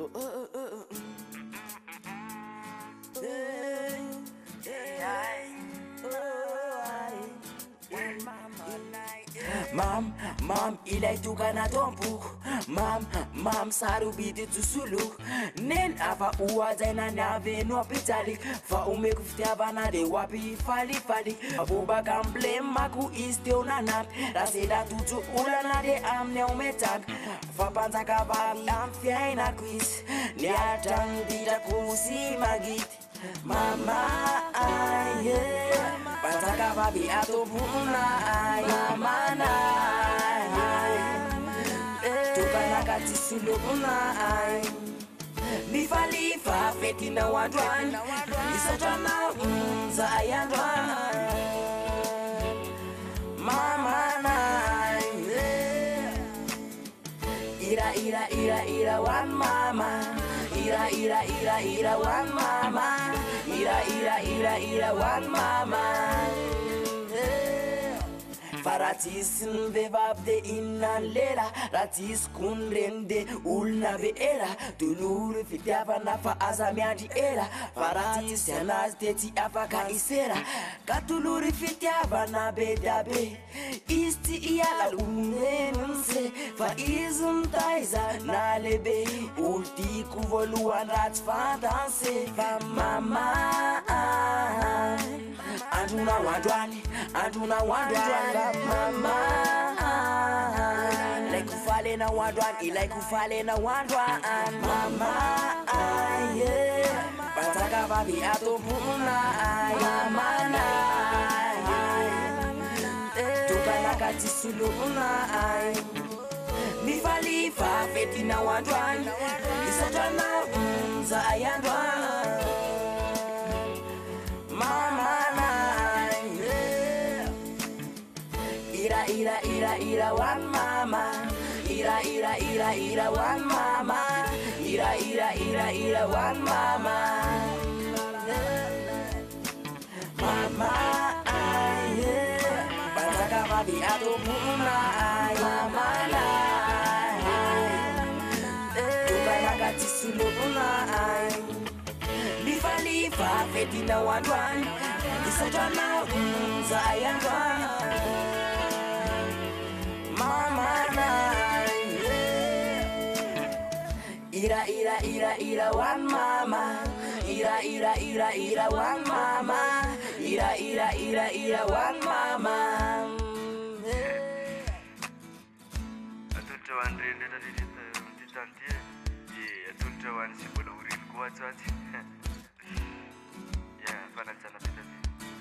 Mam, ilay tokana tompo. Mam, sarobity tsosoloko. Nen afa ohajaina ny aveno ampitsalik. Fa omeko fitiavana de ho ampifalifalik. Abobaka amblemako izy teo nanampy. Raha sela tojo olana de amin'ny ao metaka. Fampanjaka vavy amin'ny fiainako izy. Ny atrany ditrako sy magity. Mama, panjaka vavy atompona mamana. Tokanaka tsisy lokona mifalifa fetinao androany misatranao zay androany mamana. Ira one mama. Ira one mama. Ira one mama. Fa raha tsisy ny vehivavy de inona ny lela. Raha tsisy koa ny reny de olona be ela. Tolory fitiavana fa aza miandry ela. Fa raha tsisy anazy de tsy afaka isera. Ka tolory fitiavana be da be. Izy tsy hiala oneniny se. Fa izy mitaiza na lehibe. Olo tiako voalohany raha tsy fantanse. Fa mama andronao androany. Mama ilaiko falenao androany. Ilaiko falenao androany mama. Panjaka vavy atompona mamana. Tokanaka tsisy lokona mifalifa fetinao androany misatranao zay androany mamana. Ira one mama. Ira one mama. Ira one mama. Mama panjaka vavy atompona mamana. Tokanaka tsisy lokona mifalifa fetinao androany misatranao zay androany mamana. Ira one mama. Ira one mama. Ira one mama. Atolotry hoany reny rehetra ty tany ty de atolotry hoany sy mbola horiny koa atsoaty. Ya fanajana vita ty.